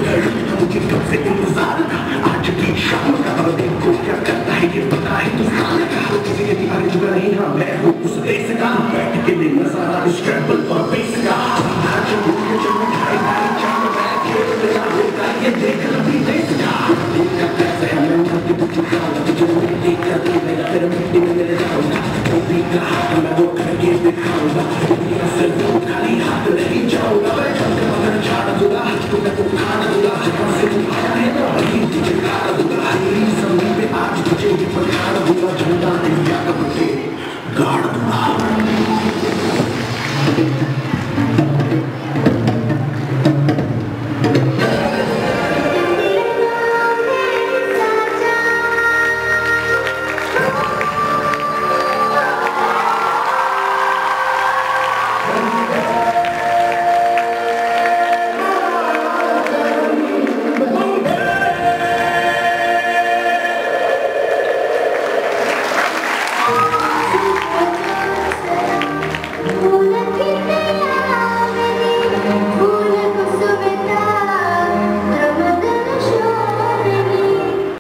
मुझे कब से इंतजार था आज की शाम का। अब देखो क्या करता है ये पता है हिंदुस्तान का। किसी के दीवाने जुड़ा नहीं, हाँ मैं हूँ उस देश का। बैठ के ले नजारा इस ट्रैवल पर बेस का। आज मुझे जब मिठाई खाई चांद मैं खेल तेरा होगा ये देख लंबी देश का। इनका कैसे है मैं उनका कि तुझे खाऊंगा तुझे मुझे देख कर तू मेरा फिर मिट्टी में मिल जाऊंगा। तो भी कहा कि मैं वो करके दिखाऊंगा। दुनिया से वो खाली हाथ नहीं जाऊंगा। मैं चलकर मगर झाड़ दूंगा तुम्हें तो खाना दूंगा। जहाँ से तू आया है ना वहीं तुझे खाना दूंगा। मेरी जमीन पे आज तुझे भी पछाड़ दूंगा। झंडा इंडिया का तुझे गाड़ दूंगा। Oh